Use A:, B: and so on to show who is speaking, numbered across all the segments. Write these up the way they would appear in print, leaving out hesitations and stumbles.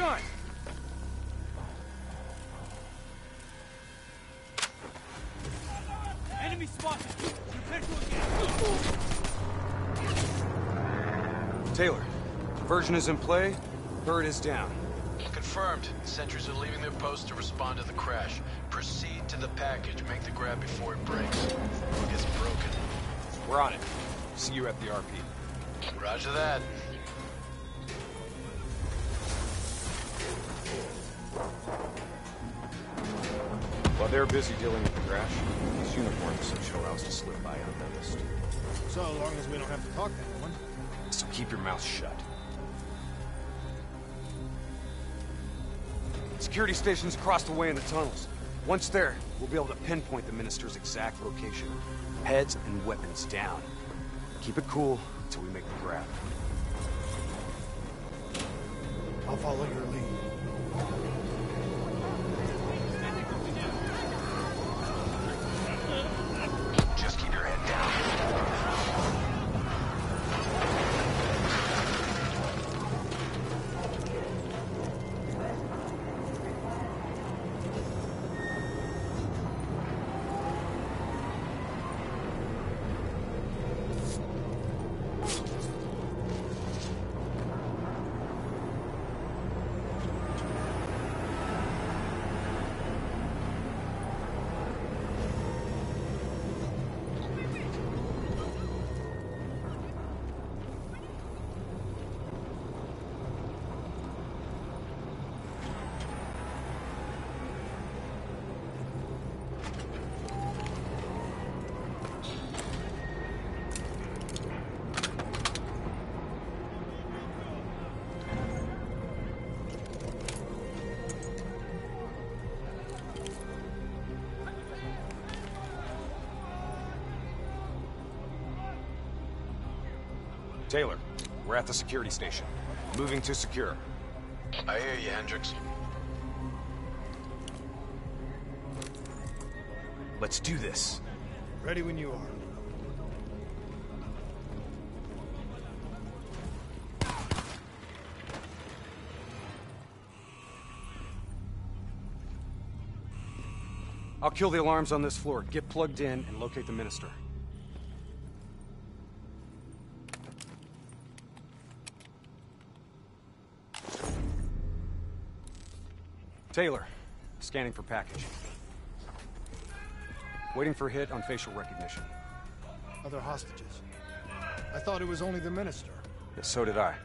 A: gun! Enemy spotted! Prepare to engage! Taylor, diversion is in play. Bird is down.
B: Confirmed. Sentries are leaving their post to respond to the crash. Proceed to the package. Make the grab before it breaks. Before it gets broken.
A: We're on it. See you at the RP.
B: Roger that.
A: While they're busy dealing with the crash, these uniforms should allow us to slip by unnoticed.
C: So long as we don't have to talk to anyone.
A: So keep your mouth shut. Security stations across the way in the tunnels. Once there, we'll be able to pinpoint the Minister's exact location. Heads and weapons down. Keep it cool until we make the grab.
C: I'll follow your lead.
B: Just keep your head down.
A: Taylor, we're at the security station. Moving to secure.
B: I hear you, Hendricks.
A: Let's do this.
C: Ready when you are.
A: I'll kill the alarms on this floor. Get plugged in and locate the Minister. Taylor, scanning for package. Waiting for hit on facial recognition.
C: Other hostages. I thought it was only the Minister.
A: Yeah, so did I.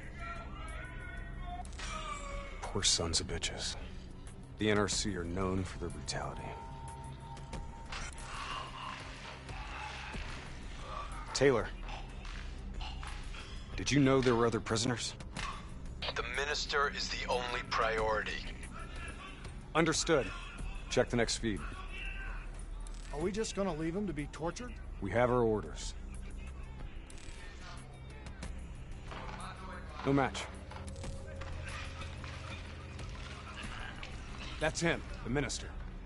A: Poor sons of bitches. The NRC are known for their brutality. Taylor, did you know there were other prisoners?
B: The Minister is the only priority.
A: Understood. Check the next feed.
C: Are we just gonna leave him to be tortured?
A: We have our orders. No match. That's him, the Minister.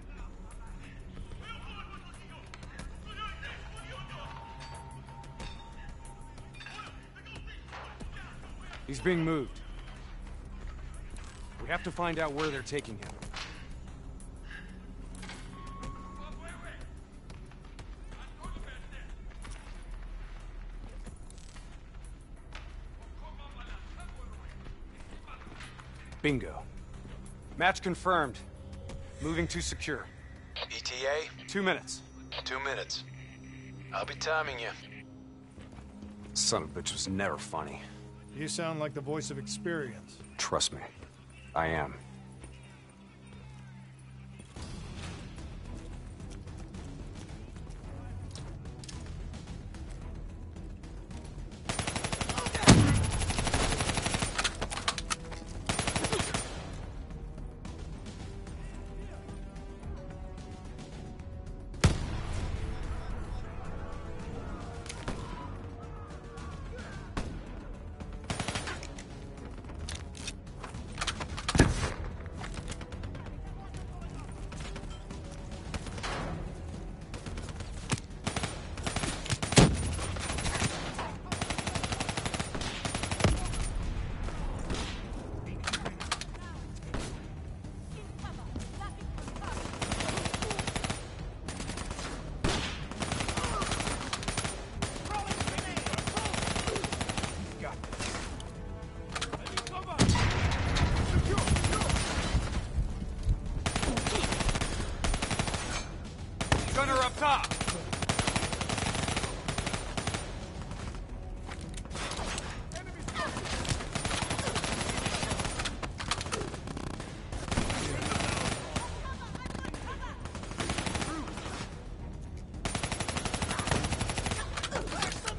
A: He's being moved. We have to find out where they're taking him. Bingo. Match confirmed. Moving to secure.
B: ETA?
A: 2 minutes.
B: 2 minutes. I'll be timing you.
A: Son of a bitch was never funny.
C: You sound like the voice of experience.
A: Trust me. I am.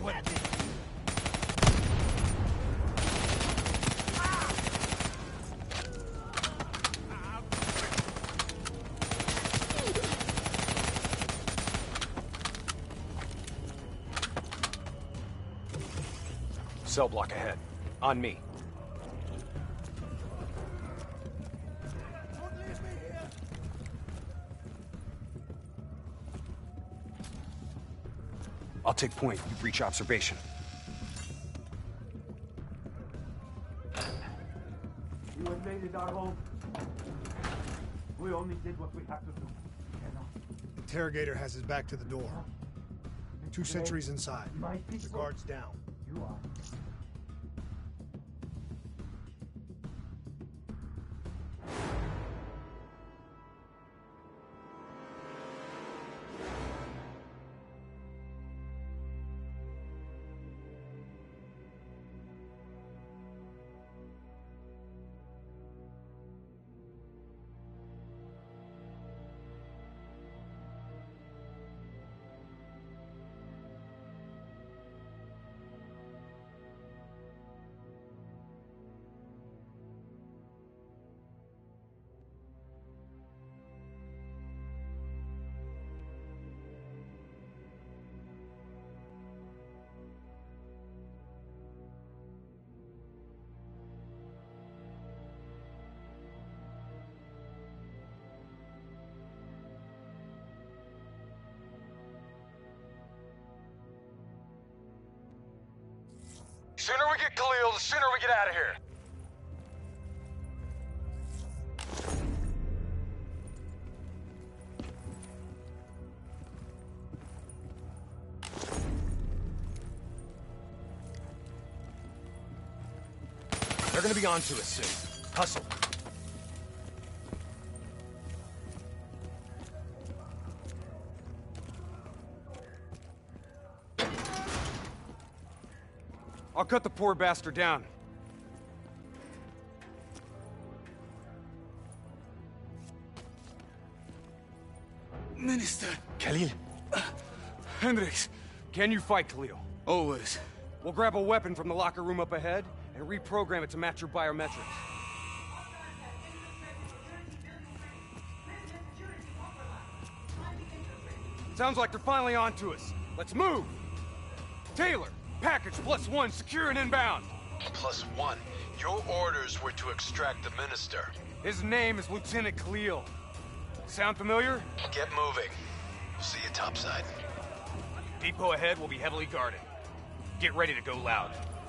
A: Cell block ahead. On me. I'll take point. You breach observation.
D: You invaded our home. We only did what we had to do.
C: Interrogator has his back to the door. 2 sentries inside. The guard's down.
D: You are.
A: The sooner we get Khalil, the sooner we get out of here. They're gonna be on to us soon. Hustle. I'll cut the poor bastard down.
E: Minister.
A: Khalil.
E: Hendricks.
A: Can you fight, Khalil?
E: Always.
A: We'll grab a weapon from the locker room up ahead and reprogram it to match your biometrics. Sounds like they're finally on to us. Let's move! Taylor, package +1, secure and inbound.
B: +1. Your orders were to extract the minister.
A: His name is Lieutenant Khalil. Sound familiar?
B: Get moving. We'll see you topside.
A: Depot ahead will be heavily guarded. Get ready to go loud.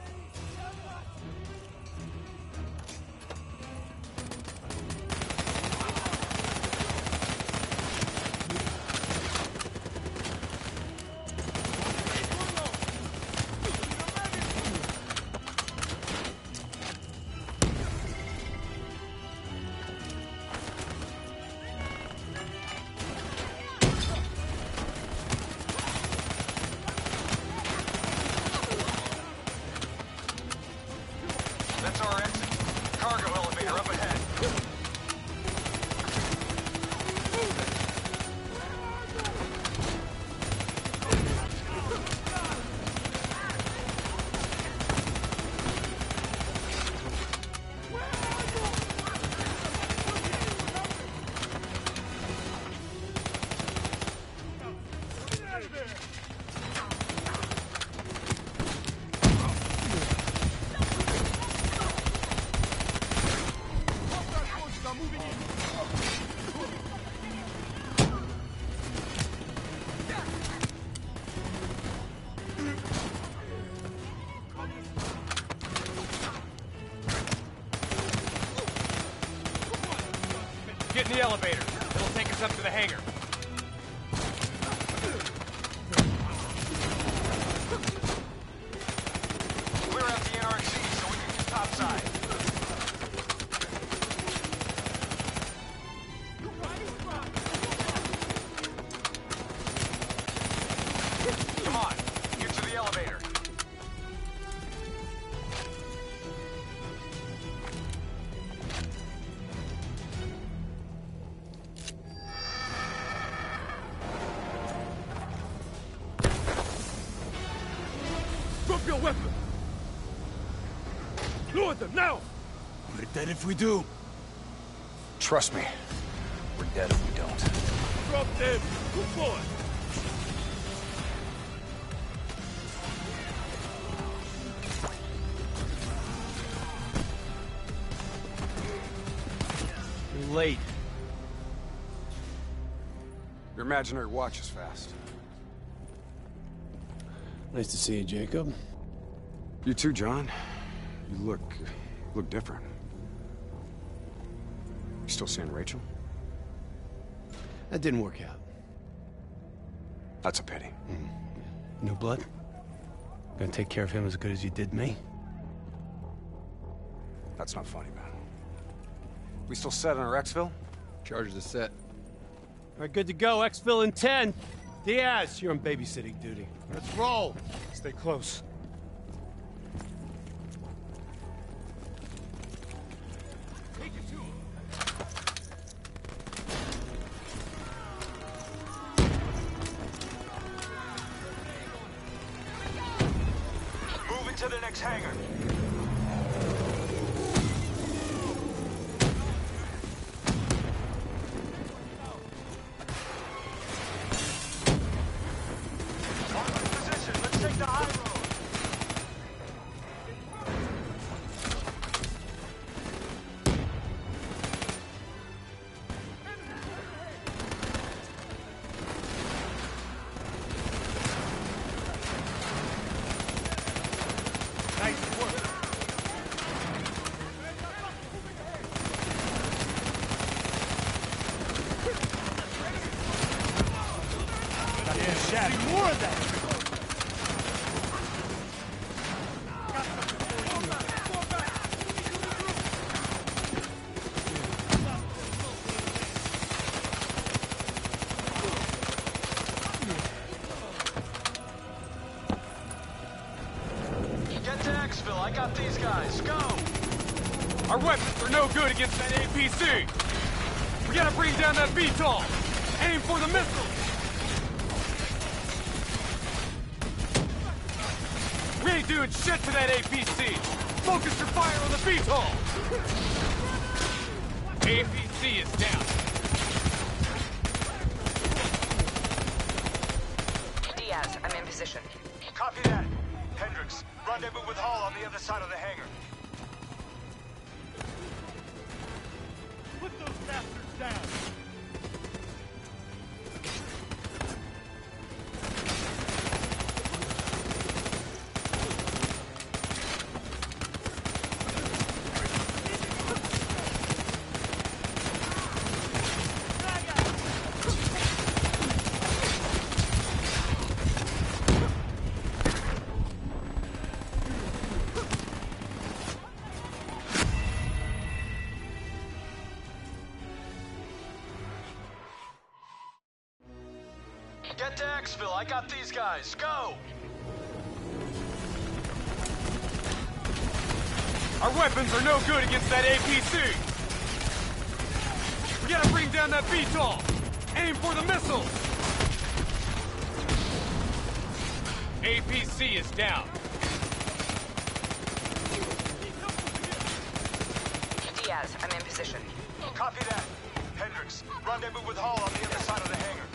A: That's our exit. Cargo elevator up ahead. Get in the elevator. It'll take us up to the hangar. Clear out the NRC so we can get topside. Come on, get to the elevator.
D: Drop your weapon! Lower them, now!
E: We're dead if we do.
A: Trust me, we're dead if we don't.
D: Drop them! Move forward!
A: You're late. Your imaginary watch is fast.
F: Nice to see you, Jacob.
A: You too, John. You look different. You still seeing Rachel?
F: That didn't work out.
A: That's a pity.
F: New blood? Gonna take care of him as good as you did me?
A: That's not funny, man. We still set on our exfil?
F: Charges are set. All right, good to go. Exfil in 10. Diaz, you're on babysitting duty. Let's roll.
A: Stay close.
B: Move into the next hangar. Position, let's take the high road.
D: More of that!
B: Get to Exfil, I got these guys. Go!
D: Our weapons are no good against that APC! We gotta bring down that VTOL! Aim for the missiles! We ain't doing shit to that APC! Focus your fire on the VTOL! APC is down.
G: Diaz, I'm in position.
B: Copy that. Hendricks, rendezvous with Hall on the other side of the hangar.
D: Put those bastards down!
B: Get to Exfil, I got these guys. Go!
D: Our weapons are no good against that APC! We gotta bring down that VTOL! Aim for the missiles! APC is down.
G: Diaz, I'm in position.
B: Copy that. Hendricks, rendezvous with Hall on the other side of the hangar.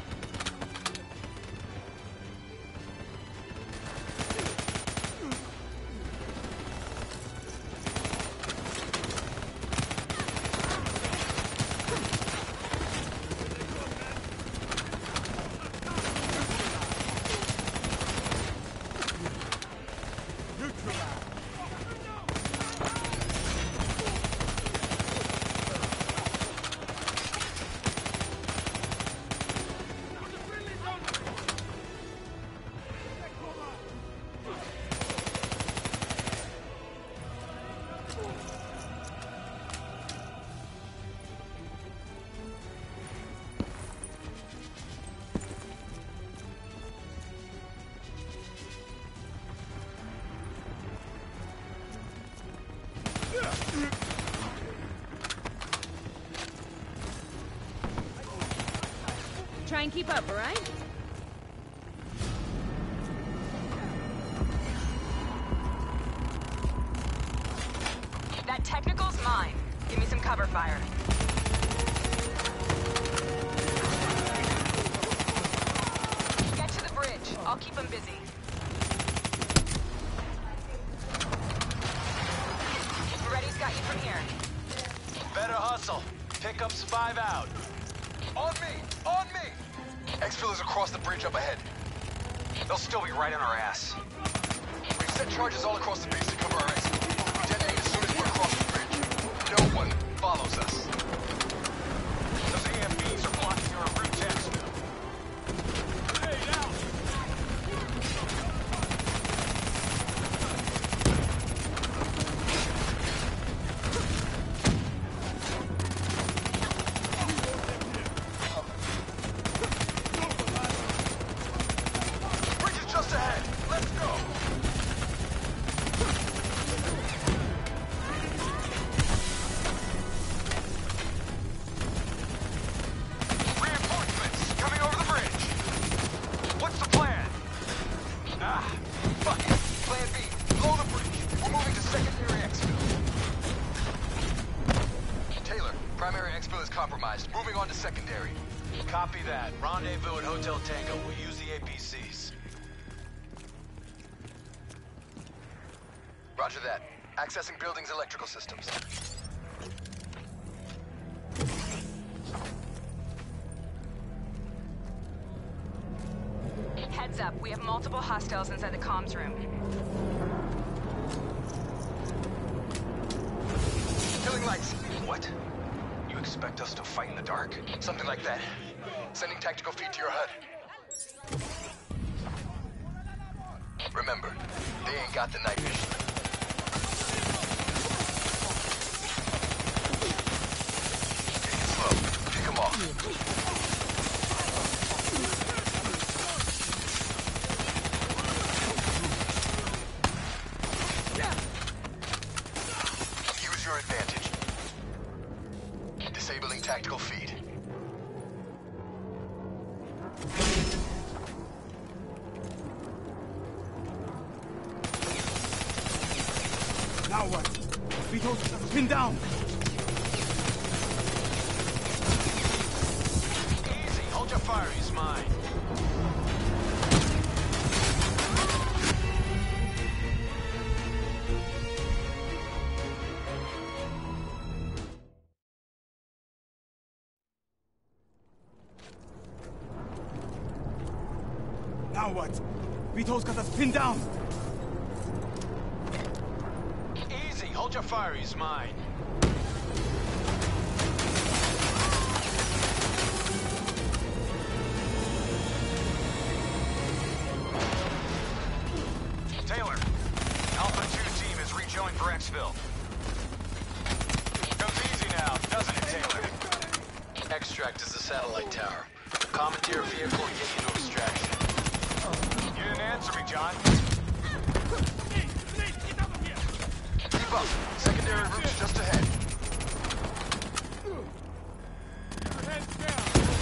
H: Try and keep up, all right?
G: Technical's mine. Give me some cover fire. Get to the bridge. I'll keep them busy. Reddy's got you from here.
B: Better hustle. Pickup's 5 out.
A: On me! On me! Exfil is across the bridge up ahead. They'll still be right on our ass. We've set charges all across the base to cover our exit. We detonate as soon as we're across the bridge. No one follows us. Those AMBs are blocking our route to Exfil.
D: Grenade out!
A: Bridge is just ahead. Let's go. Reinforcements coming over the bridge. What's the plan? Fuck it. Plan B. Blow the bridge. We're moving to secondary exfil. Taylor, primary exfil is compromised. Moving on to secondary.
B: Copy that. Rendezvous at Hotel Tango. We'll use the APCs.
A: Roger that. Accessing building's electrical systems.
G: Heads up, we have multiple hostiles inside the comms room.
A: Killing lights. What? You expect us to fight in the dark? Something like that. Sending tactical feed to your HUD. Remember, they ain't got the night vision. Take it slow. Pick 'em off. Use your advantage. Disabling tactical feed.
E: Now what? Vito's pinned down.
B: Easy. Hold your fire. He's mine.
E: Now what? Vito's got us pinned down.
B: Easy. Hold your fire. He's mine.
A: Taylor, Alpha 2 team has rejoined for exfil.
B: Goes easy now, doesn't it, Taylor? Extract is the satellite tower. Commandeer vehicle and get you to extraction.
A: You didn't answer me, John. Keep up. Secondary route's just ahead.
D: Heads down!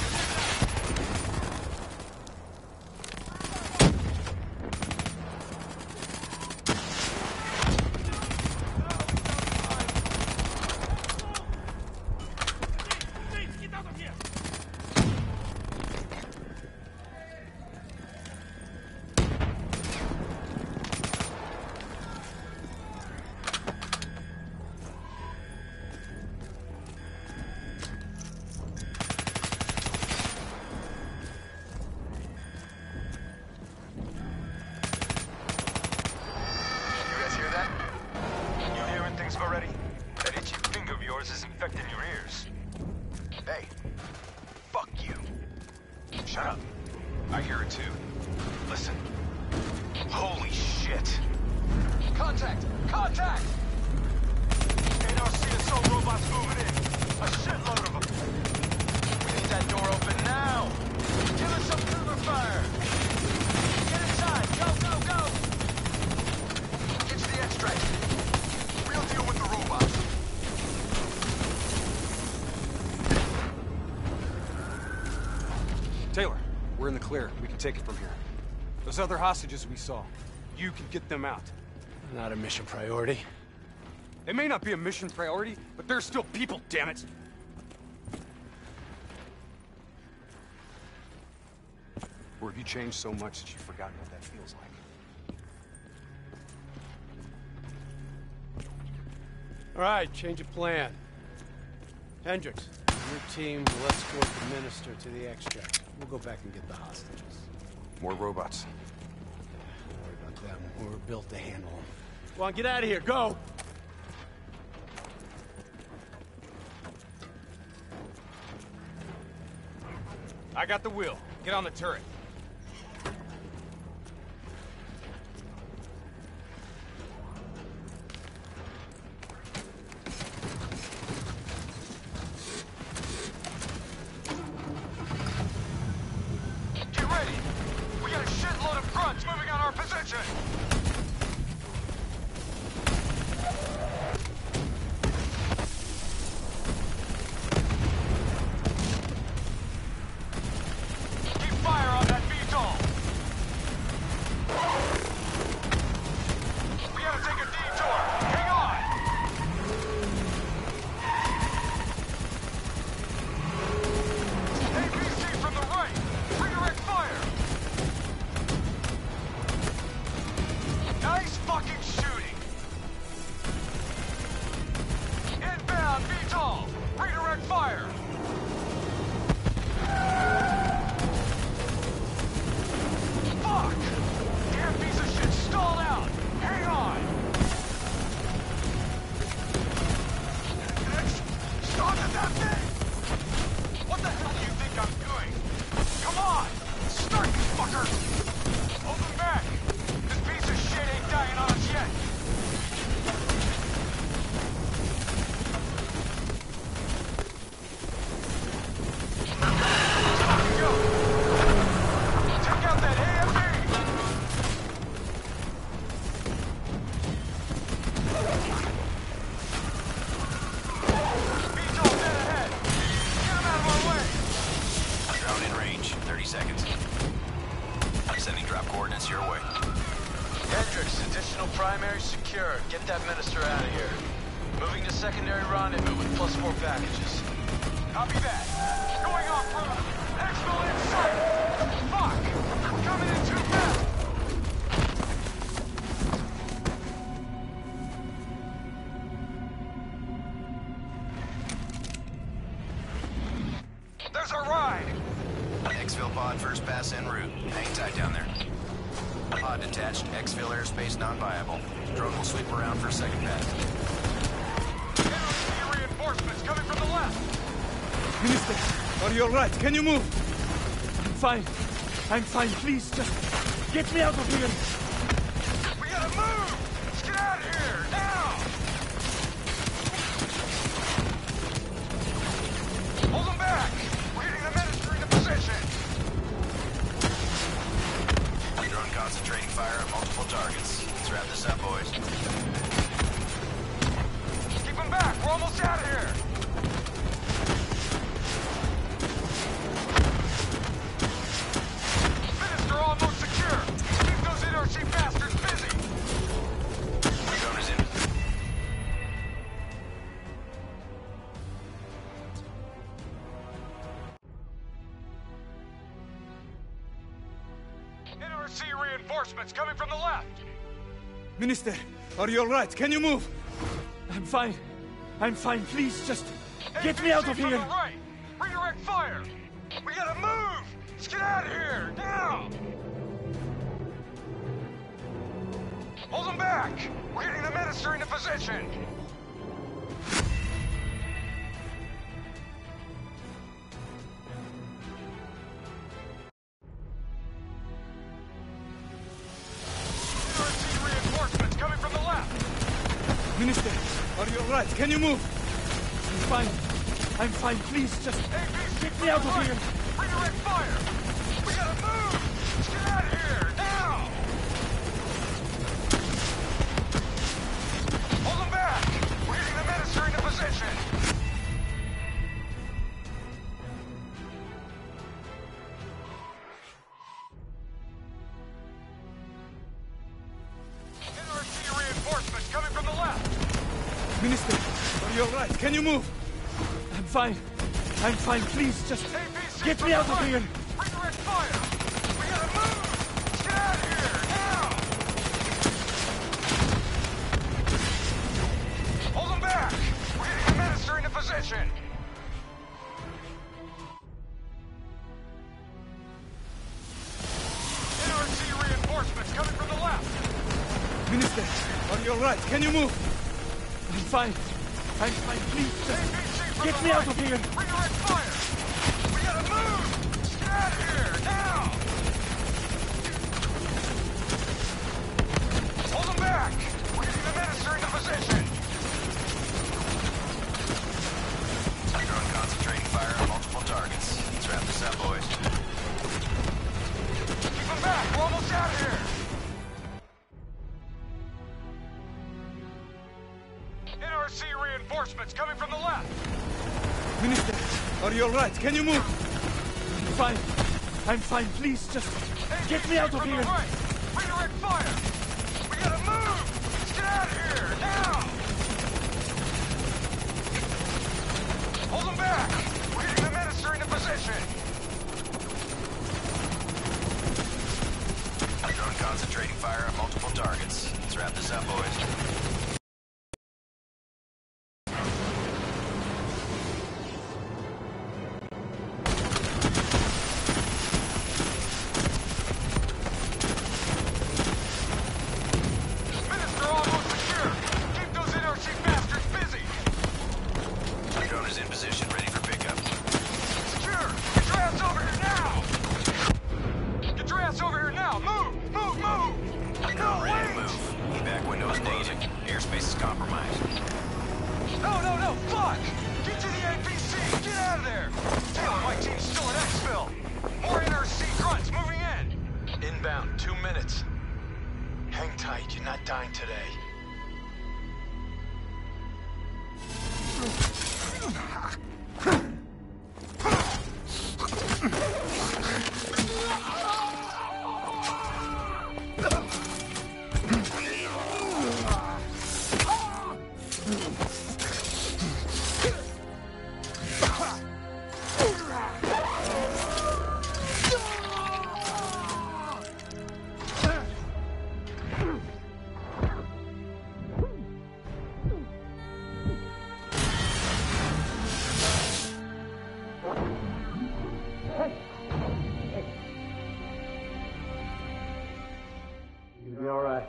D: Get out of here!
A: You guys hear that? You hearing things already? That itchy finger of yours is infecting your ears. Hey, fuck you. Shut up. I hear it too. Listen. Holy shit. Contact! Contact! NRC assault robots moving in. A shitload of them.
B: We need that door open now. Give us some cover fire. Get inside. Go, go, go.
A: Get to the extract. We'll deal with the robots.
F: Taylor, we're in the clear. We can take it from here. Those other hostages we saw, you can get them out.
D: Not a mission priority. They may not be a mission priority, but they're still people, damn it! Or have you changed so much that you've forgotten what that feels like?
F: All right, change of plan. Hendricks, your team will escort the Minister to the extract. We'll go back and get the hostages.
D: More robots.
F: Don't worry about them. We're built to handle them. Come on, get out of here. Go!
D: I got the wheel. Get on the turret.
A: Get ready! We got a shitload of grunts moving on our position! Keep fire on that VTOL! We gotta take a detour! Hang on! APC from the right! Redirect fire! Nice fucking shooting! Inbound VTOL! Redirect fire! Fuck! Damn piece of shit stalled out! Hang on! Stop at that thing! What the hell do you think I'm doing? Come on! Start, you fucker! Hold him back! This piece of shit ain't dying on us yet! Go! Take out that AMB! VTOL dead ahead! Get him out of our way!
B: Drone in range. 30 seconds. Sending drop coordinates your way. Hendricks, additional primary secure. Get that Minister out of here. Moving to secondary rendezvous with +4 packages.
A: Copy that. Going off route. Exfil in sight. Fuck! We're coming in too fast. There's our ride.
B: Exfil pod first pass en route. Hang tight down there. Pod detached. Exfil airspace non-viable. Drone will sweep around for second pass.
A: NRC reinforcements coming from the left.
E: Minister, are you all right? Can you move?
F: I'm fine. I'm fine. Please, just get me out of here.
A: We gotta move. Let's get out of here now. Hold them back. We're getting the Minister into position.
B: Drone concentrating fire on multiple targets. Let's wrap this up, boys.
A: Keep them back. We're almost out of here. Minister almost secure. Keep those NRC bastards busy.
B: Drone is in.
A: NRC reinforcements coming from the left.
E: Minister, are you all right? Can you move?
F: I'm fine. I'm fine. Please, just get me out of
A: APC from
F: here.
A: the right. Redirect fire. We gotta move. Let's get out of here now. Hold them back. We're getting the Minister into position. NRC reinforcements coming from the left.
E: Minister, are you all right? Can you move?
F: I'm fine. I'm fine. Please, just
A: APC
F: get
A: from
F: me out
A: the
F: of
A: right.
F: here.
A: Redirect fire. We gotta move. Let's get out of here now. Hold them back. We're getting the Minister into position. NRC reinforcements coming from the left.
E: Minister, are you alright? Can you move? I'm fine. I'm fine. Please, just
D: APC
E: get me out of here.
D: Redirect fire! We gotta move! Get out of here, now! Hold them back! We're getting the minister into position! NRC reinforcements coming from the left!
E: Minister, are you alright? Can you move? I'm fine. I'm fine. Please, just
D: APC from
E: get
D: the
E: me
D: right.
E: out of here.
D: Redirect fire! We gotta move! Get out of here, now! Hold them back! We're getting the minister into position!
B: Drone concentrating fire on multiple targets. Let's wrap this up, boys.
D: Keep them back! We're almost out of here! NRC reinforcements coming from the left!
E: Minister, are you alright? Can you move? I'm fine. I'm fine. Please, just get me out of
D: from
E: here.
D: The right. Redirect fire! We gotta move! Let's get out of here, now! Hold them back! We're getting the minister into position!
B: Drone concentrating fire on multiple targets. Let's wrap this up, boys.
D: Minister almost secure! Keep those NRC bastards busy!
B: Drone is in position, ready for pickup.
D: Secure! Get your ass over here now! Get your ass over here now! Move! Move! Move!
B: Drone ready to
D: wait!
B: move. Evac window is closing. Airspace is compromised.
D: No! Fuck! Get to the APC! Get out of there! Taylor, my team's still at Exfil! More NRC grunts moving in!
A: Inbound, 2 minutes. Hang tight, you're not dying today.
F: You'll be all right.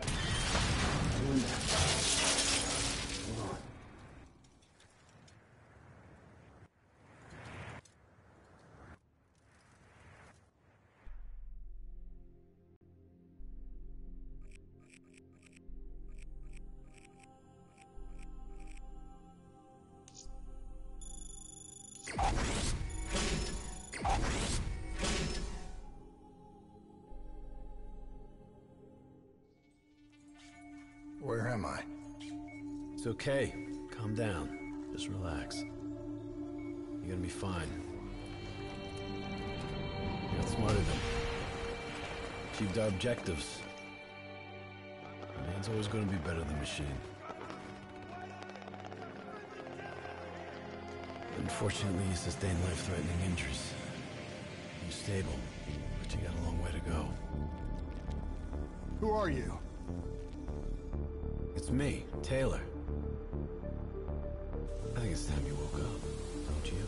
C: Where am I?
F: It's okay. Calm down. Just relax. You're gonna be fine. You got smarter than. Achieved our objectives. Man's always gonna be better than machine. Unfortunately, you sustained life-threatening injuries. You're stable, but you got a long way to go.
C: Who are you?
F: It's me, Taylor. I think it's time you woke up, don't you?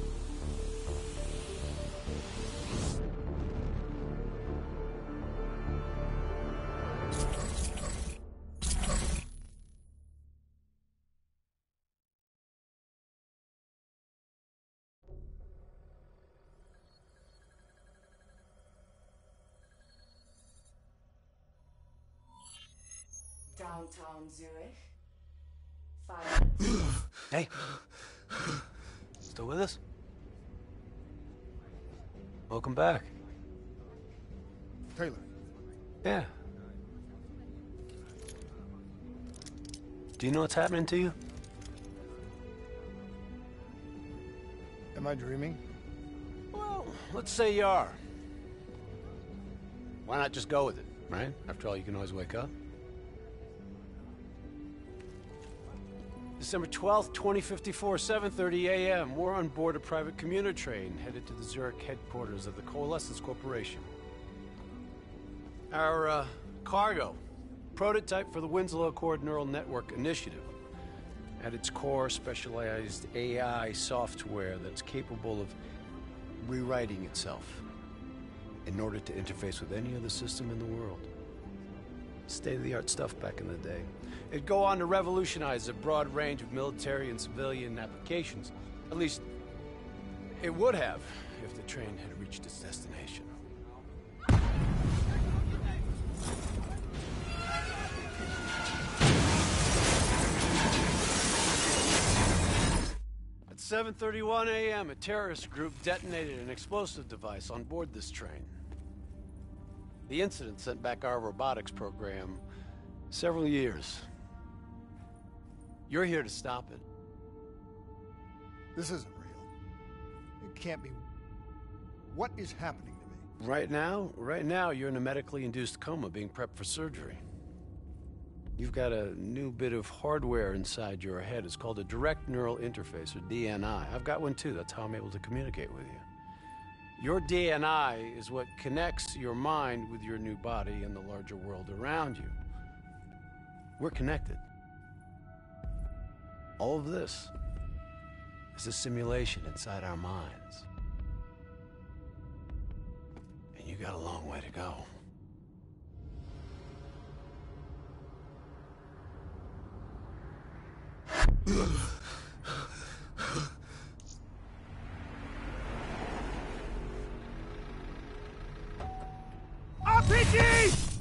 I: Downtown Zurich. 5 minutes.
F: Hey. Still with us? Welcome back.
C: Taylor.
F: Yeah. Do you know what's happening to you?
C: Am I dreaming?
F: Well, let's say you are. Why not just go with it, right? After all, you can always wake up. December 12th, 2054, 7:30 a.m. We're on board a private commuter train headed to the Zurich headquarters of the Coalescence Corporation. Our cargo, prototype for the Winslow Accord Neural Network Initiative. At its core, specialized AI software that's capable of rewriting itself in order to interface with any other system in the world. State-of-the-art stuff back in the day. It'd go on to revolutionize a broad range of military and civilian applications. At least, it would have if the train had reached its destination. At 7:31 a.m., a terrorist group detonated an explosive device on board this train. The incident sent back our robotics program several years. You're here to stop it.
C: This isn't real. It can't be. What is happening to me?
F: Right now, you're in a medically induced coma being prepped for surgery. You've got a new bit of hardware inside your head. It's called a direct neural interface, or DNI. I've got one too. That's how I'm able to communicate with you. Your DNI is what connects your mind with your new body and the larger world around you. We're connected. All of this is a simulation inside our minds. And you got a long way to go.
E: RPG!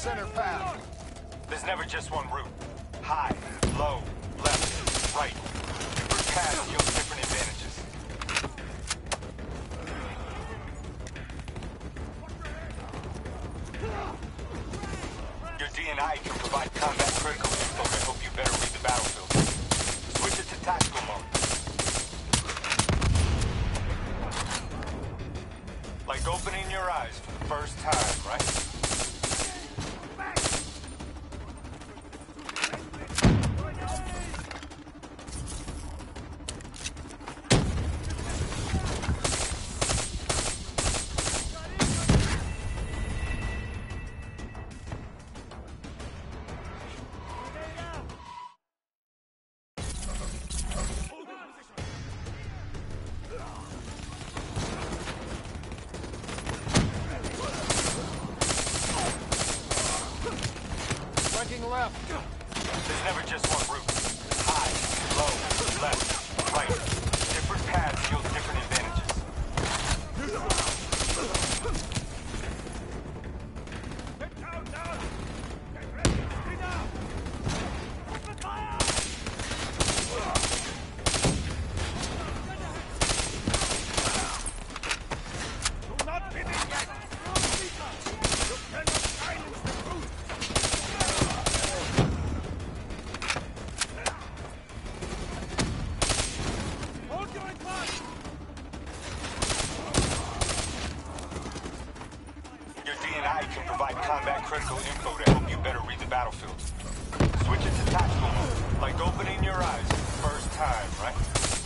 A: center path.
J: There's never just one route. High, low, left, right. Different paths yield different advantages. Your DNI can provide combat critical info that help you better read the battlefield. Switch it to tactical mode. Like opening your eyes for the first time, right?
A: Left.
J: There's never just one route. High, low, left, right. Different paths yield different advantages. Critical info to help you better read the battlefield. Switch it to tactical mode, like opening your eyes for the first time, right?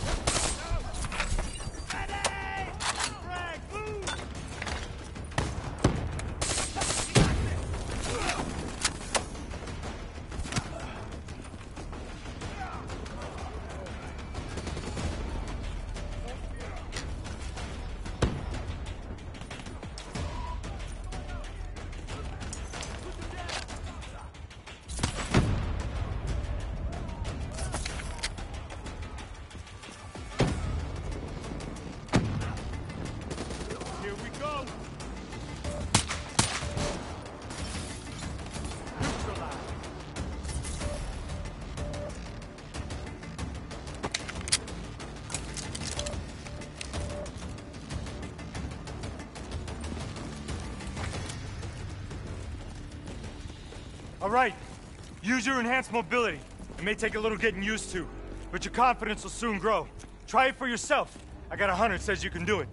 E: All right, use your enhanced mobility. It may take a little getting used to, but your confidence will soon grow. Try it for yourself. I got a hunter that says you can do it.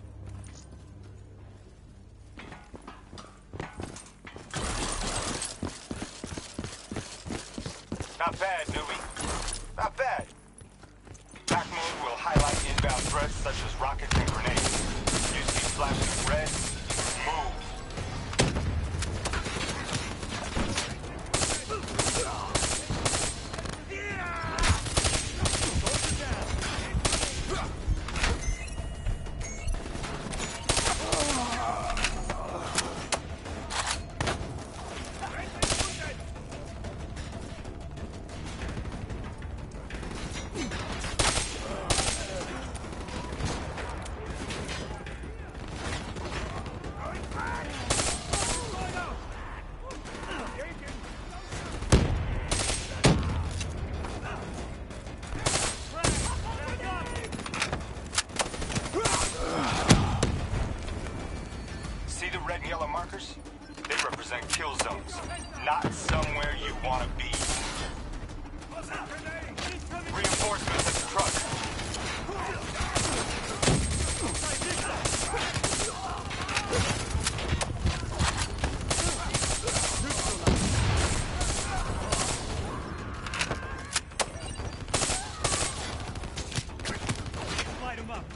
J: Not bad, newbie. Not bad. Back mode will highlight inbound threats such as rockets and grenades. You see flashing red, move. Markers? They represent kill zones, not somewhere you want to be. Reinforcements at the truck.
E: Light him up.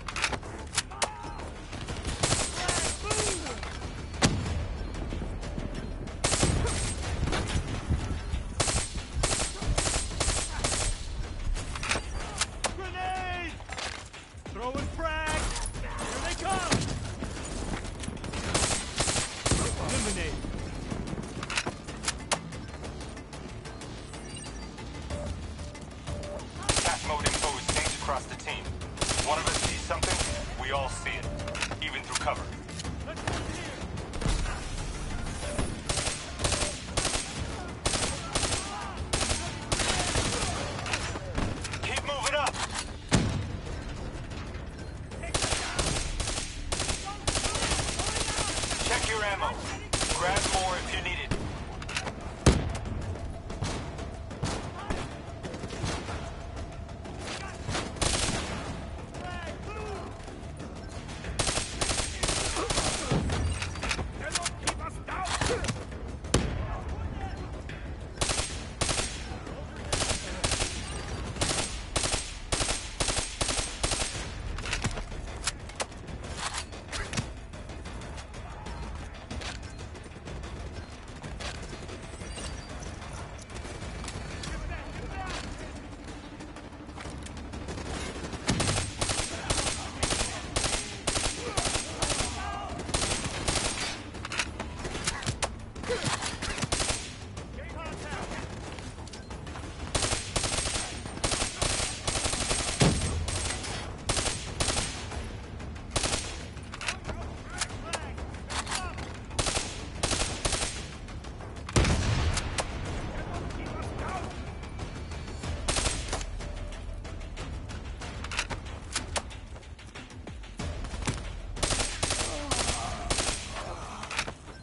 J: Across the team. One of us sees something, we all see it, even through cover.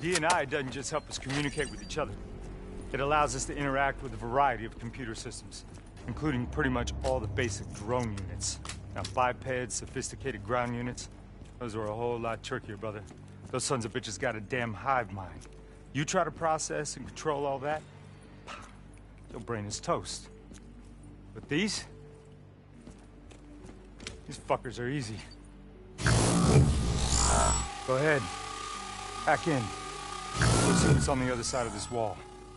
E: D&I doesn't just help us communicate with each other. It allows us to interact with a variety of computer systems, including pretty much all the basic drone units. Now, bipeds, sophisticated ground units, those are a whole lot trickier, brother. Those sons of bitches got a damn hive mind. You try to process and control all that, your brain is toast. But these fuckers are easy. Go ahead. Back in. We'll see what's on the other side of this wall.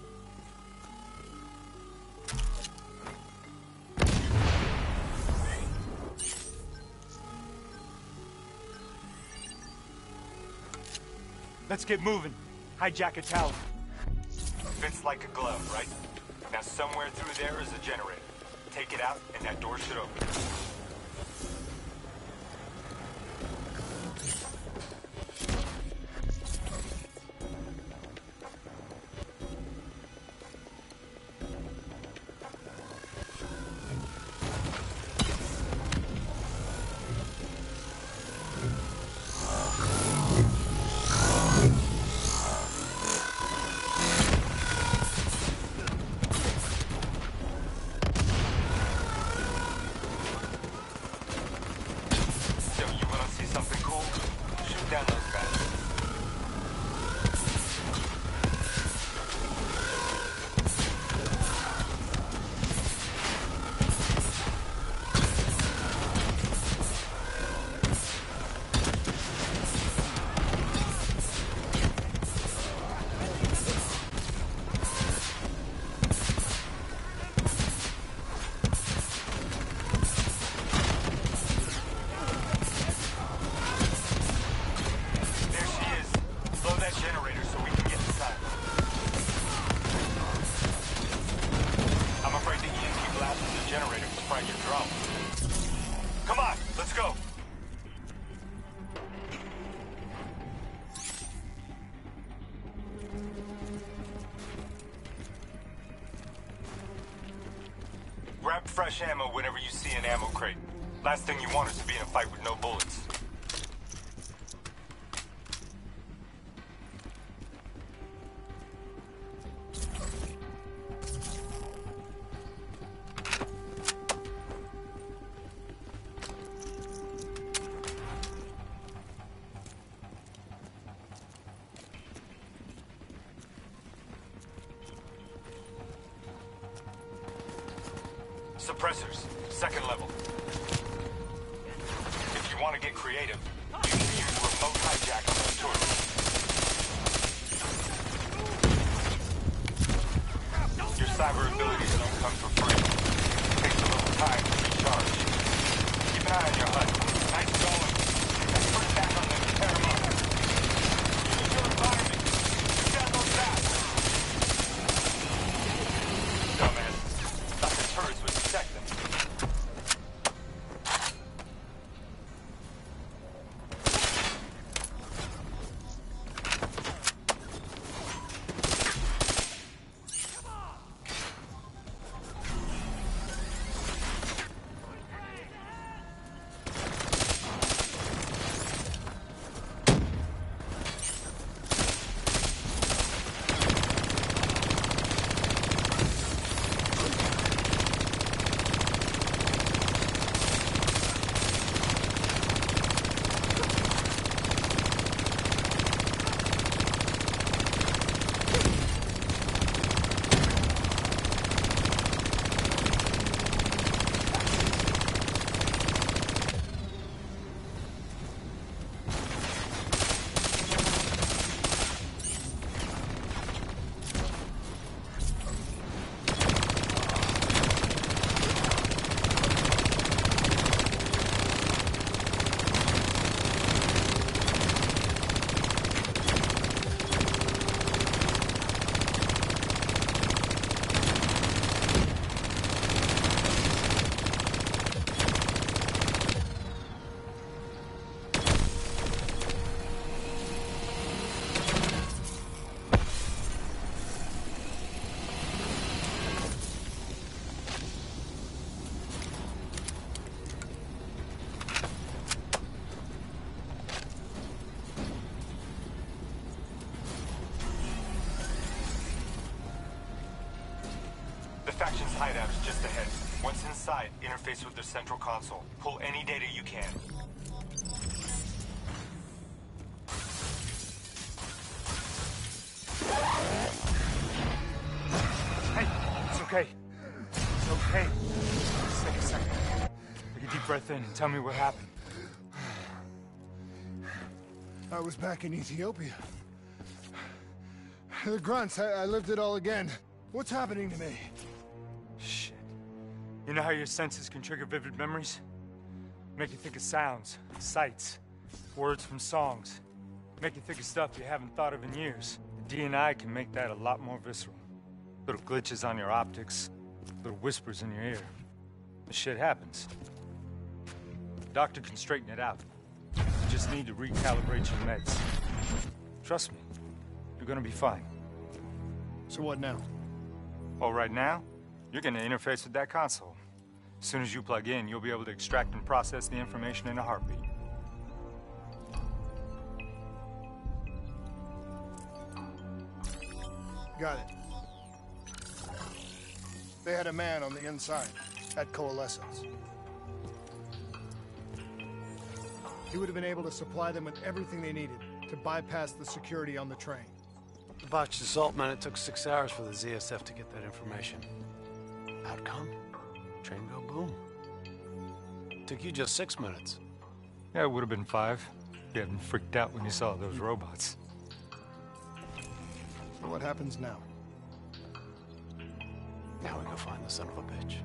E: Let's get moving. Hijack a tower.
J: Fits like a glove, right? Now somewhere through there is a generator. Take it out and that door should open. Come on, let's go. Grab fresh ammo whenever you see an ammo crate. Last thing you want is to be in a fight with no bullets. Suppressors, second level. If you want to get creative, you can use remote hijack on those turrets. Your cyber abilities don't come for free. It takes a little time to recharge. Keep an eye on your HUD. Nice going. Let's put it back on the repair mode. Use your environment. You got those back. Dumbass. Thought the turrets would protect them. Faction's hideout's just ahead. Once inside, interface with their central console. Pull any data you can.
E: Hey, it's okay. It's okay. Just take a second. Take a deep breath in and tell me what happened.
C: I was back in Ethiopia. The grunts, I lived it all again. What's happening to me?
E: Shit. You know how your senses can trigger vivid memories? Make you think of sounds, sights, words from songs. Make you think of stuff you haven't thought of in years. The DNI can make that a lot more visceral. Little glitches on your optics, little whispers in your ear. This shit happens. The doctor can straighten it out. You just need to recalibrate your meds. Trust me, you're gonna be fine.
C: So what now?
E: Well, right now, you're gonna interface with that console. As soon as you plug in, you'll be able to extract and process the information in a heartbeat.
C: Got it. They had a man on the inside, at Coalescence. He would have been able to supply them with everything they needed to bypass the security on the train.
F: The botched assault, man, it took 6 hours for the ZSF to get that information. Outcome? Train go boom. Took you just 6 minutes.
E: Yeah, it would have been 5. You hadn't freaked out when you saw those robots.
C: So what happens now?
F: Now we go find the son of a bitch.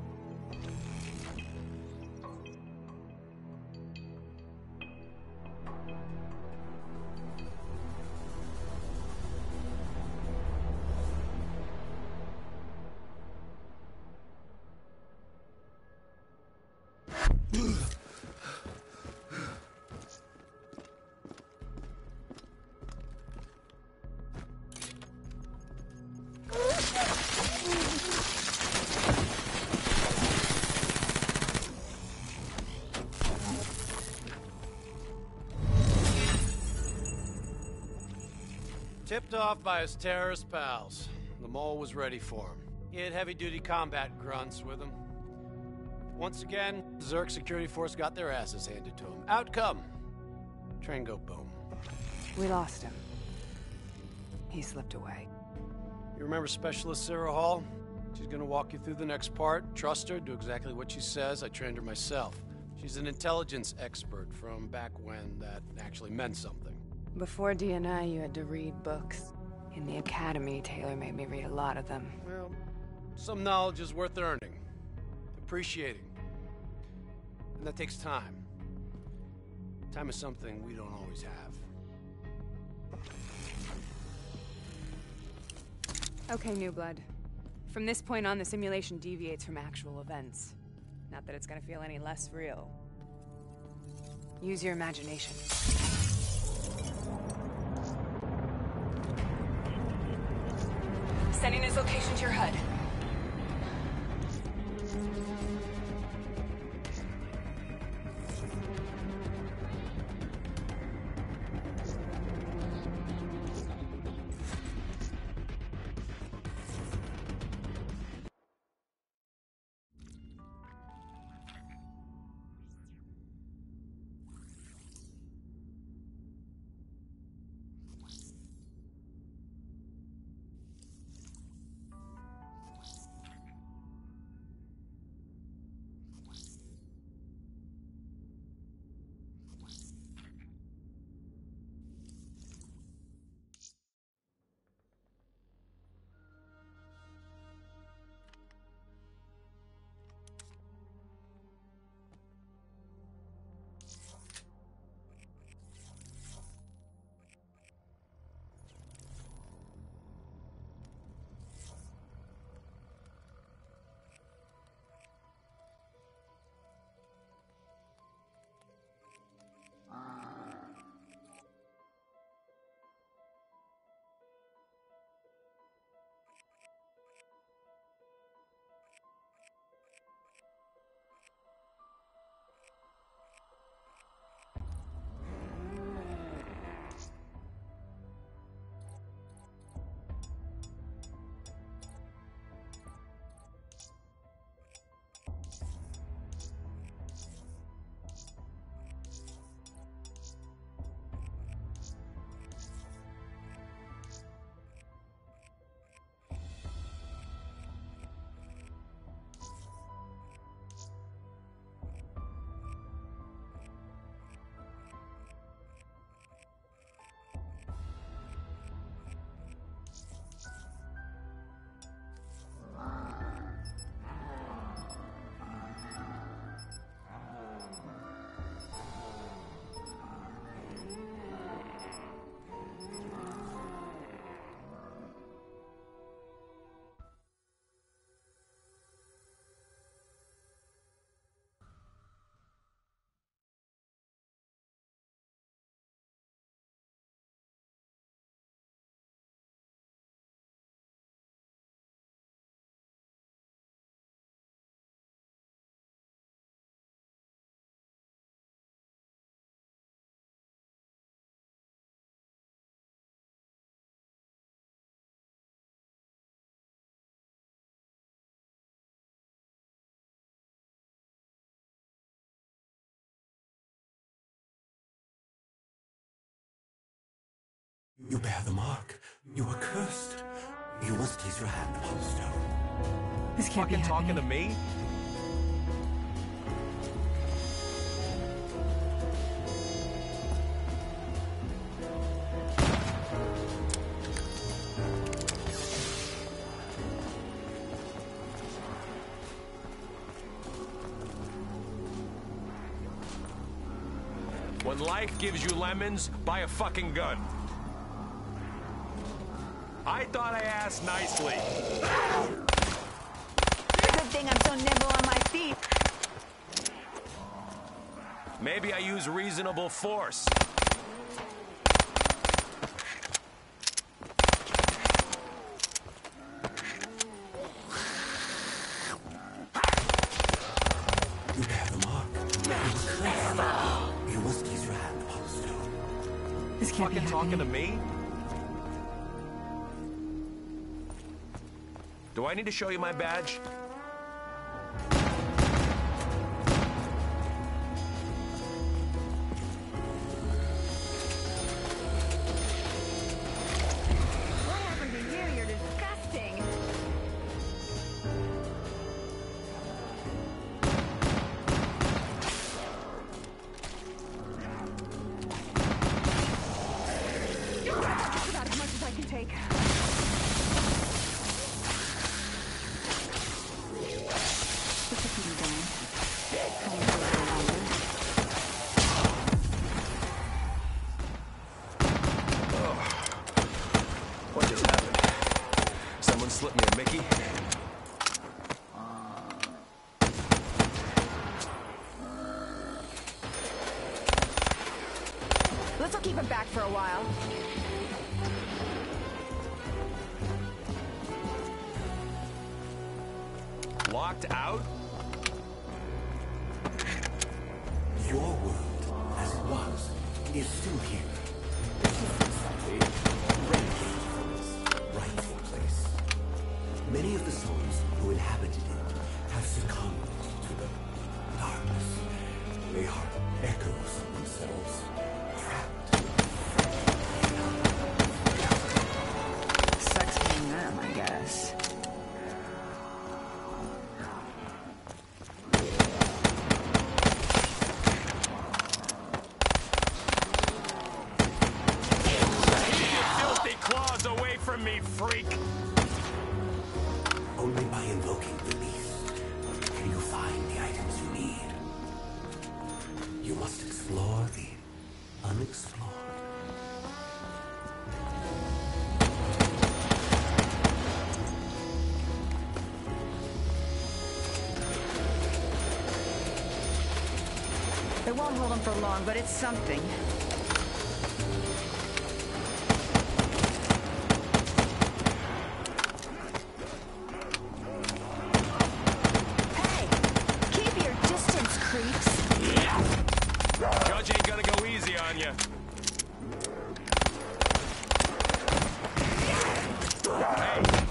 F: Tipped off by his terrorist pals. The mole was ready for him. He had heavy-duty combat grunts with him. Once again, the Zerg security force got their asses handed to him. Outcome. Train go boom.
K: We lost him. He slipped away.
F: You remember Specialist Sarah Hall? She's gonna walk you through the next part. Trust her, do exactly what she says. I trained her myself. She's an intelligence expert from back when that actually meant something.
K: Before DNI, you had to read books. In the academy, Taylor made me read a lot of them.
F: Well, some knowledge is worth earning, appreciating. And that takes time. Time is something we don't always have.
K: Okay, New Blood. From this point on, the simulation deviates from actual events. Not that it's gonna feel any less real. Use your imagination. Sending his location to your HUD.
L: You bear the mark. You are cursed. You must place your hand upon the stone.
H: This can't be
B: Fucking
H: happening.
B: talking to me? When life gives you lemons, buy a fucking gun. I thought I asked nicely.
H: Good thing I'm so nimble on my feet.
B: Maybe I use reasonable force.
L: You bear the mark. You must place your hand upon the stone.
H: This can't be
B: Fucking
H: happening.
B: talking to me? Do I need to show you my badge?
H: What happened to you? You're disgusting. That's about as much as I can take. This will keep me going. Only for a little longer.
B: What just happened? Someone slipped me a Mickey?
H: This will keep him back for a while.
B: Locked out?
L: Your world, as it was, is still here. It's just simply relegated from its rightful place. Many of the souls who inhabited it have succumbed to the darkness. They are echoes of themselves, trapped.
H: Sucks being them, I guess.
B: Filthy claws away from me, freak!
L: Only by invoking the beast can you find the items you need. You must explore the unexplored.
H: It won't hold him for long, but it's something. Hey! Keep your distance, creeps!
B: Judge ain't gonna go easy on you. Hey!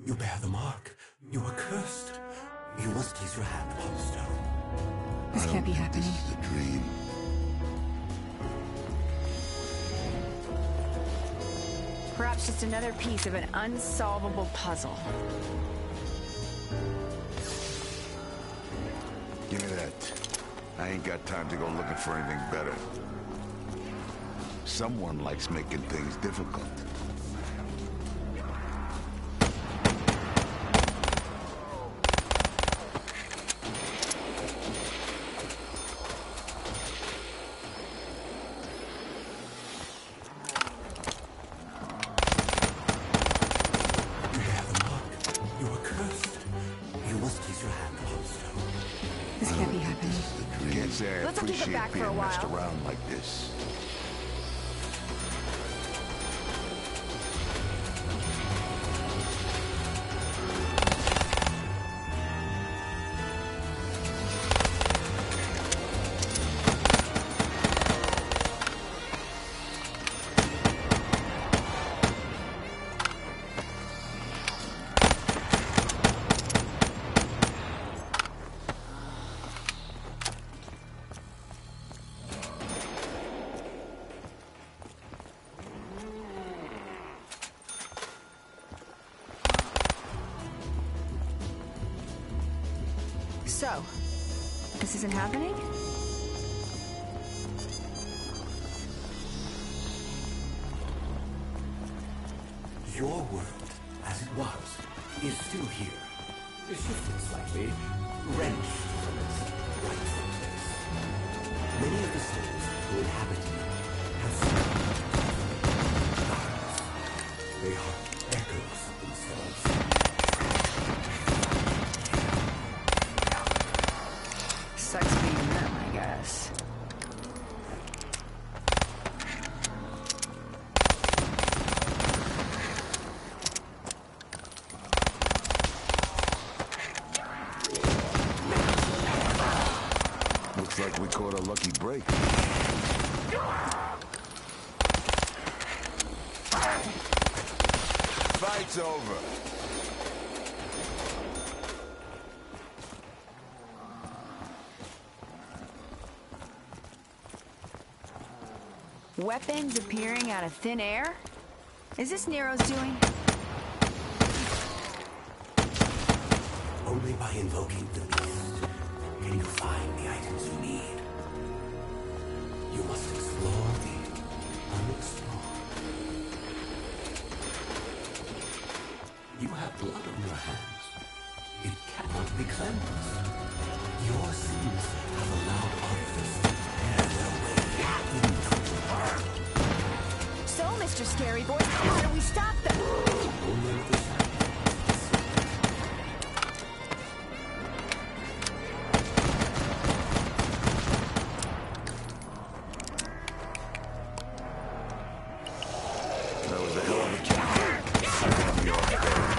L: You bear the mark. You are cursed. You must place your hand upon the stone.
H: This can't be happening.
M: This is a dream.
K: Perhaps just another piece of an unsolvable puzzle.
M: Give me that. I ain't got time to go looking for anything better. Someone likes making things difficult.
K: Let's keep it back for a while.
M: Messed around like this.
K: So, this isn't happening?
L: Your world, as it was, is still here. Shifted slightly, wrenched from its rightful place. Many of the souls who inhabit it have scars. They are echoes of themselves.
K: Sucks being them, I guess.
M: Looks like we caught a lucky break. Fight's over.
K: Weapons appearing out of thin air? Is this Nero's doing?
L: Only by invoking the beast can you find the items you need. You must explore the unexplored. You have blood on your hands. It cannot be cleansed. Your sins have allowed others to tear their way into the world.
K: So, Mr. Scary Boy, how do we stop them?
L: Only with the
M: That was a hell of a job.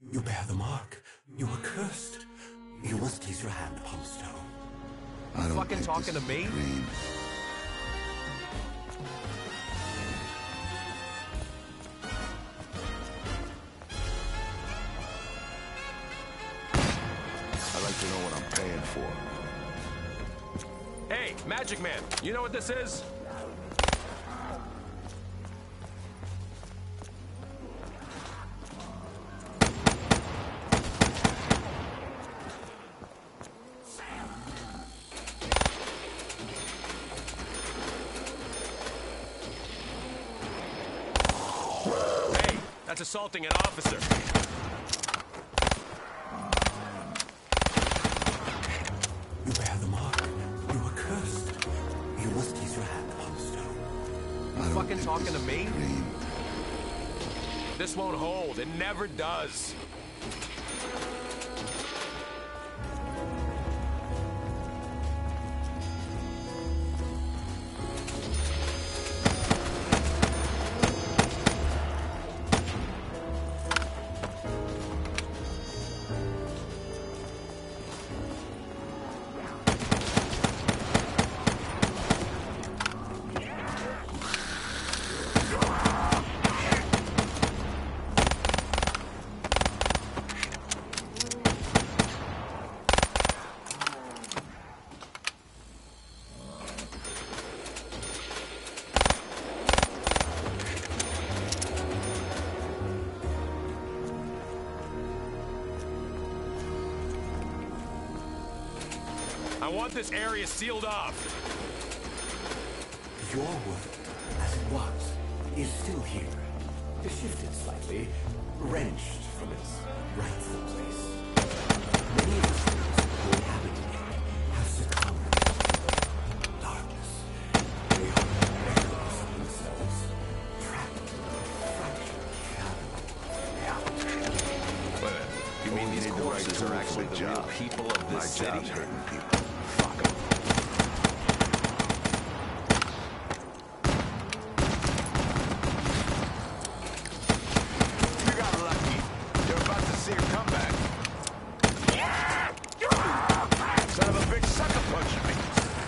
L: You bear the mark. You are cursed. You must place your hand upon the stone.
M: I don't
N: Fucking
M: think
N: talking
M: this
N: to
M: is
N: me?
M: a dream. I'd like to know what I'm paying for.
N: Hey, Magic Man, you know what this is? Hey, that's assaulting an officer.
L: You bear the mark. You are cursed. You must place your hand upon the stone.
M: I don't
N: Fucking
M: think
N: talking
M: this
N: to
M: is a
N: me?
M: dream.
N: This won't hold. It never does. I want this area sealed off.
L: Your world, as it was, is still here. Shifted slightly, wrenched from its rightful place. Many of the things who inhabit it have succumbed to darkness. They are echoes of themselves, trapped in a fractured shadow.
N: You mean these
M: Need the right
N: corpses
M: tool
N: are
M: for
N: actually
M: the
N: the real
M: job.
N: people of
M: My
N: this city?
M: job's hurting people.
N: Fuck 'em.
M: You got lucky. You're about to see a comeback. Son of a bitch sucker punched me.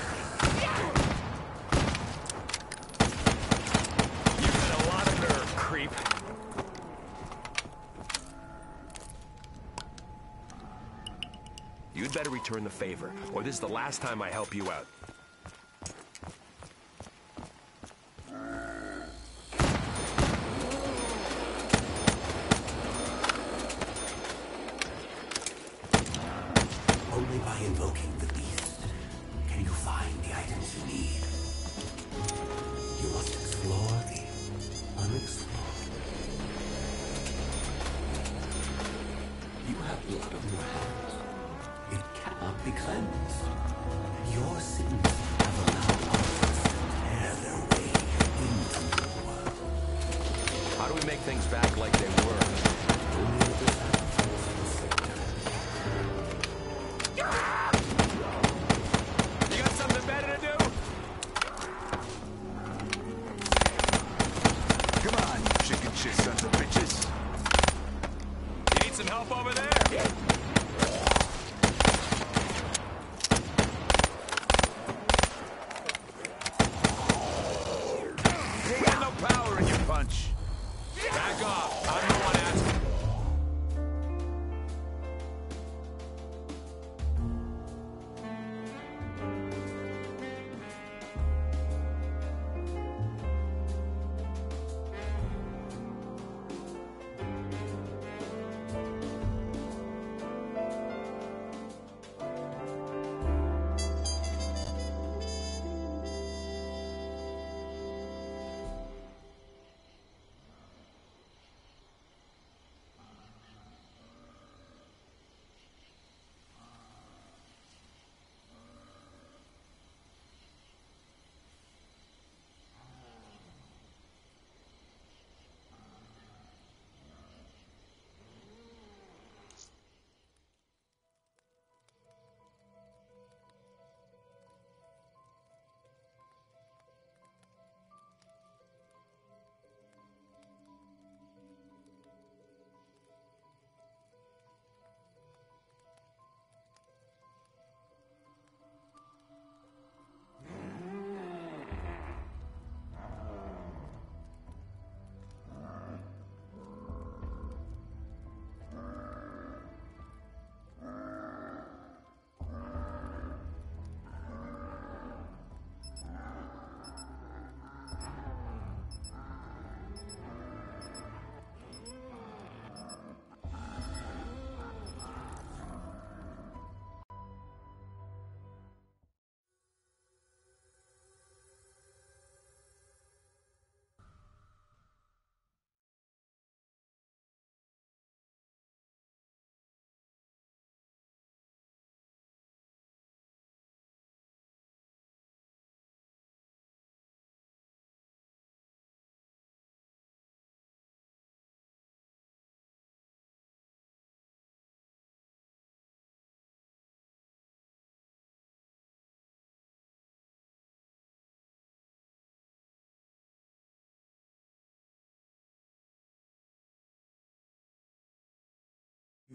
N: You've got a lot of nerve, creep. You'd better return the favor, or this is the last time I help you out.
L: Only by invoking the beast can you find the items you need. You must explore the unexplored. You have blood on your hands. It cannot be cleansed. Your sins have allowed others to tear their way into your world.
N: How do we make things back like they were?
L: Only with the sacrifice of a slain.
N: You got something better to do?
M: Come on, you chicken shit sons of bitches.
N: You need some help over there?
M: You got no power in your punch.
N: Back off. I'm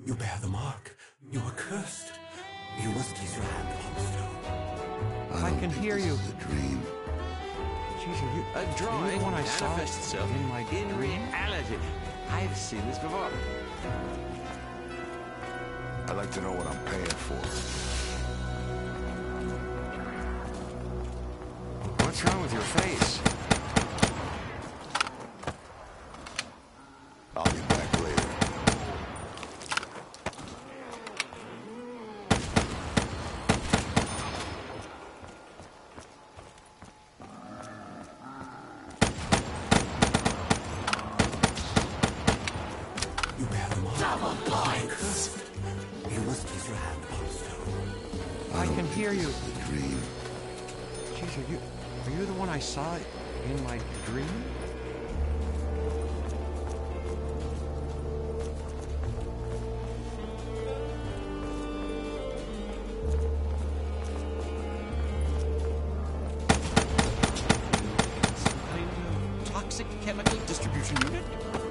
L: You bear the mark. You are cursed. You must place your hand upon the stone.
O: I can hear you.
M: This is a dream.
O: Jeez, are you...
N: A drawing
O: the one I saw
N: manifests itself
O: in my
N: in reality. I've seen this before.
M: I'd like to know what I'm paying for.
O: What's wrong with your face?
M: I'll be back later.
L: You bear the mark. Double points. You must place your hand upon the stone.
O: I can hear you.
M: This is a dream.
O: Jeez, are you the one I saw in my dream?
N: Some kind of toxic chemical distribution unit?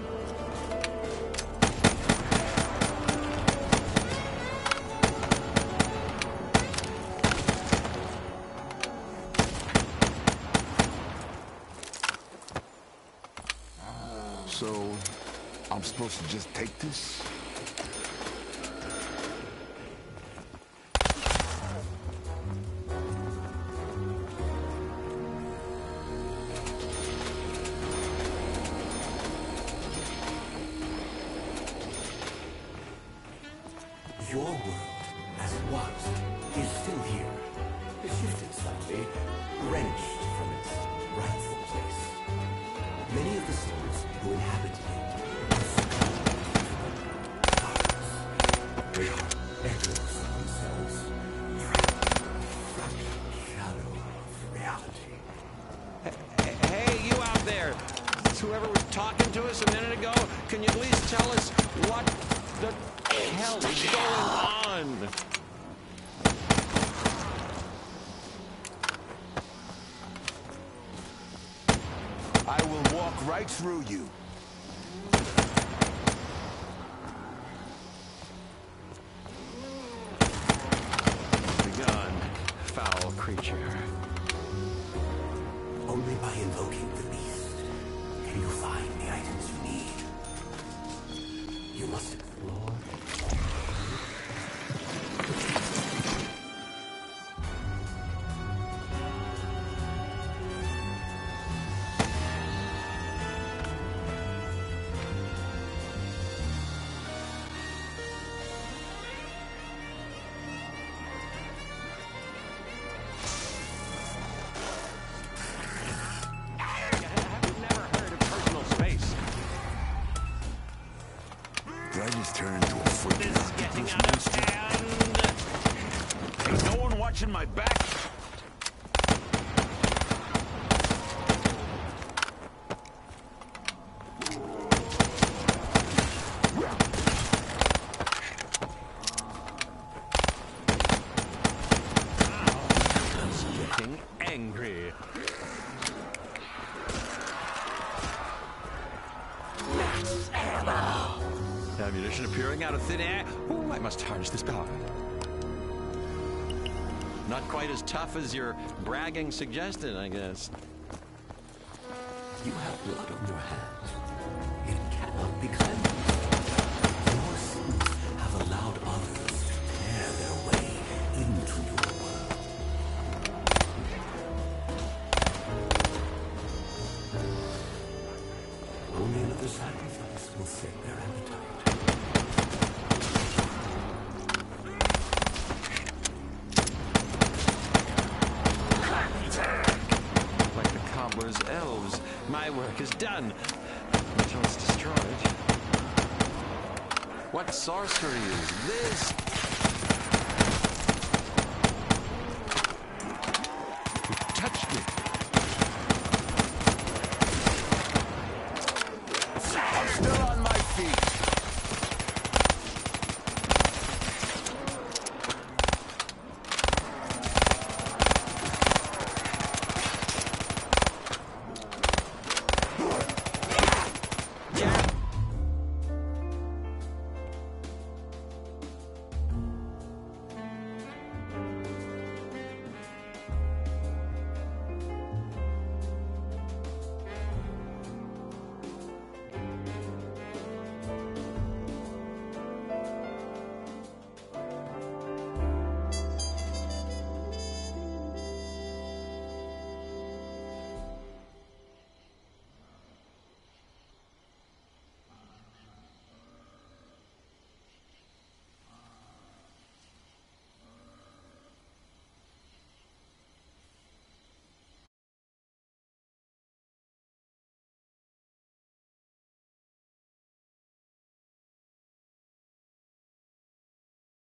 M: So, I'm supposed to just take this?
L: Your world, as it was, is still here. Shifted slightly, wrenched from its rightful place. Many of the souls who inhabited it are succumbed to darkness. They are echoes of themselves, trapped in the fractured shadow of reality.
N: Hey, you out there! Whoever was talking to us a minute ago, can you at least tell us what the hell is going on?
M: I will walk right through you.
N: Begone, foul creature.
L: Only by invoking the beast can you find the items you need. You must explore.
M: Did I just turn into a freaking octopus monster?
N: Ain't no one watching my back. Getting angry. Ammunition appearing out of thin air. Ooh, I must harness this power. Not quite as tough as your bragging suggested, I guess.
L: You have blood on your hands. It cannot be cleansed. Your sins have allowed others to tear their way into your world. Only another sacrifice will sate their appetite.
N: Like the cobbler's elves, my work is done until it's destroyed. What sorcery is this?